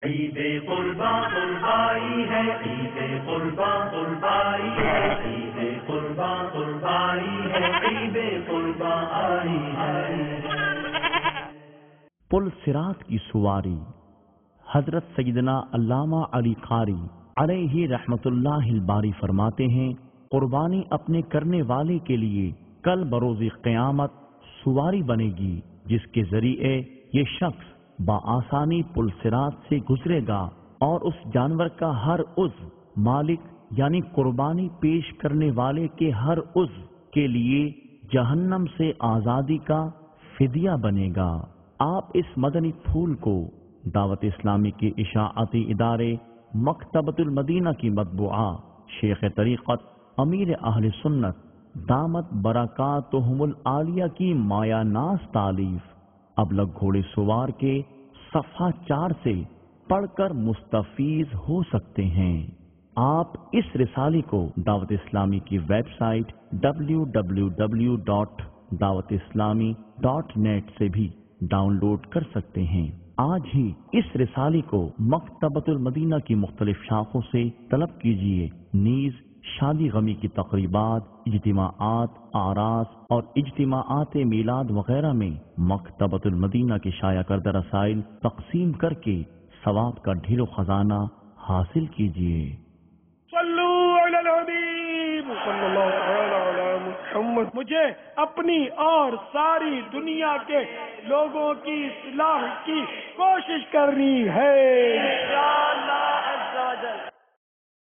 عید قرباں قربائی ہے، عید قرباں قربائی ہے، عید قرباں قربائی ہے، عید قرباں آئی ہے۔ پل صراط کی سواری۔ حضرت سیدنا علامہ علی قاری علیہ رحمت اللہ الباری فرماتے ہیں، قربانی اپنے کرنے والے کے لیے کل بروز قیامت سواری بنے گی، جس کے ذریعے یہ شخص بآسانی پل صراط سے گزرے گا اور اس جانور کا ہر عضو مالک یعنی قربانی پیش کرنے والے کے ہر عضو کے لیے جہنم سے آزادی کا فدیہ بنے گا۔ آپ اس مدنی پھول کو دعوت اسلامی کے اشاعتی ادارے مکتبۃ المدینہ کی مطبوعہ شیخ طریقت امیر اہل سنت دامت برکاتہم العالیہ کی مایہ ناز تالیف ابلغ گھوڑے سوار کے صفحہ 4 سے پڑھ کر مستفیض ہو سکتے ہیں۔ آپ اس رسالے کو دعوت اسلامی کی ویب سائٹ www.dawatislami.net سے بھی ڈاؤن لوڈ کر سکتے ہیں۔ آج ہی اس رسالے کو مکتبۃ المدینہ کی مختلف شاخوں سے طلب کیجیے۔ نیز شادی غمی کی تقریبات، اجتماعات، آراس اور اجتماعات میلاد وغیرہ میں مکتبۃ المدینہ کے شائع کردہ رسائل تقسیم کر کے ثواب کا ڈھیر و خزانہ حاصل کیجیے۔ صلو علی الحبیب صلی اللہ تعالی علی محمد۔ مجھے اپنی اور ساری دنیا کے لوگوں کی اصلاح کی کوشش کرنی ہے۔